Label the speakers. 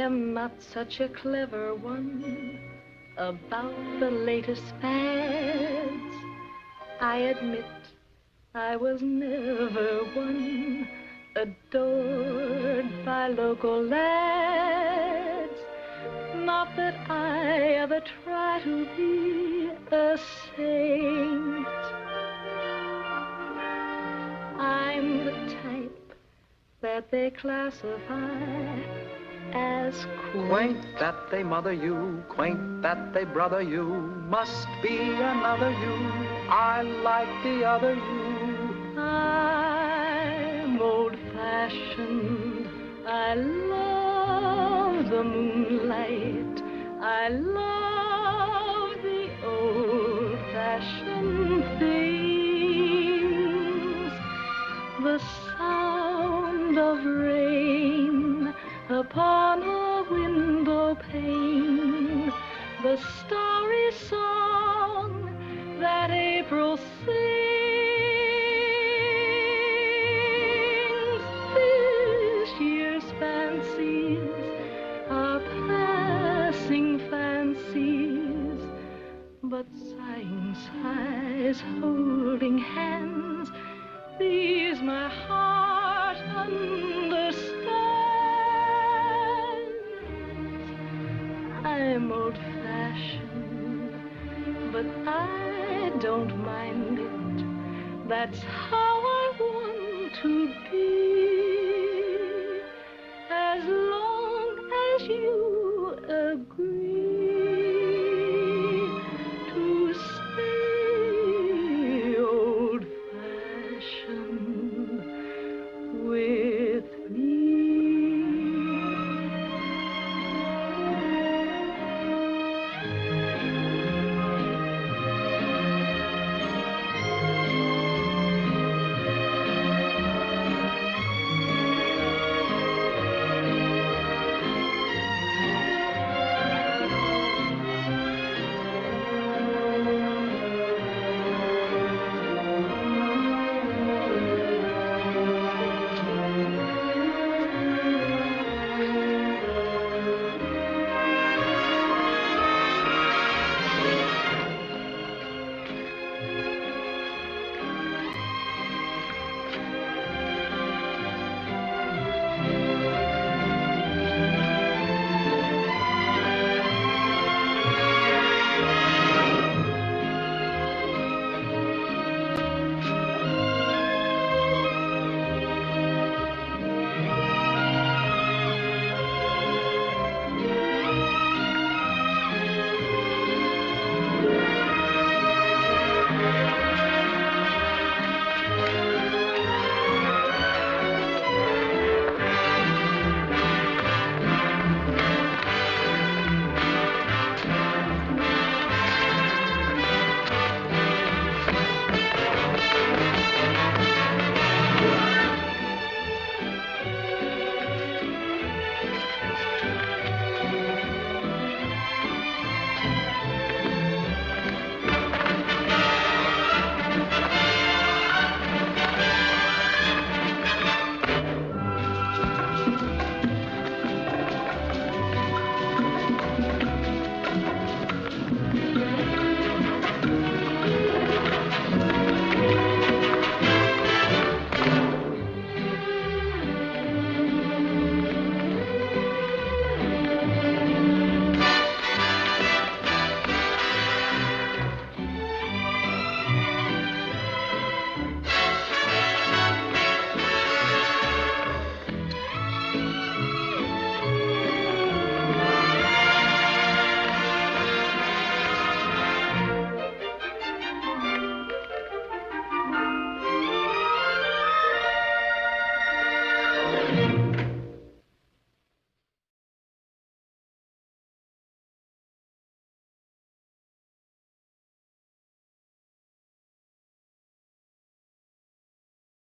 Speaker 1: am not such a clever one about the latest fads. I admit I was never one adored by local lads. Not that I ever try to be a saint. I'm the type that they classify as
Speaker 2: quaint that they mother you, quaint that they brother you, must be another you, I like the other you.
Speaker 1: I'm old-fashioned, I love the moonlight, I love the old-fashioned things, the sound of rain upon a window pane, the starry song that April sings. This year's fancies are passing fancies, but sighing sighs, holding hands, these my heart understands. I'm old-fashioned, but I don't mind it. That's how I want to be.